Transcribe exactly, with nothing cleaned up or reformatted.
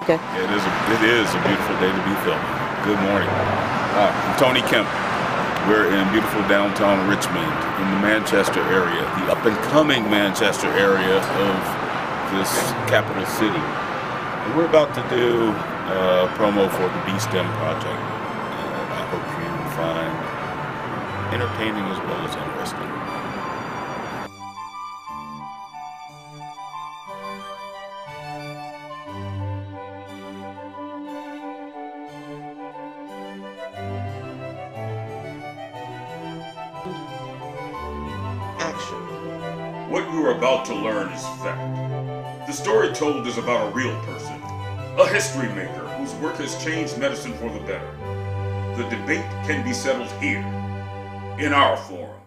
Okay. It is a, it is a beautiful day to be filming. Good morning. Uh, I'm Tony Kemp. We're in beautiful downtown Richmond in the Manchester area, the up-and-coming Manchester area of this capital city. And we're about to do a promo for the B STEM project. And I hope you find entertaining as well as interesting. Action. What you are about to learn is fact. The story told is about a real person, a history maker whose work has changed medicine for the better. The debate can be settled here, in our forum.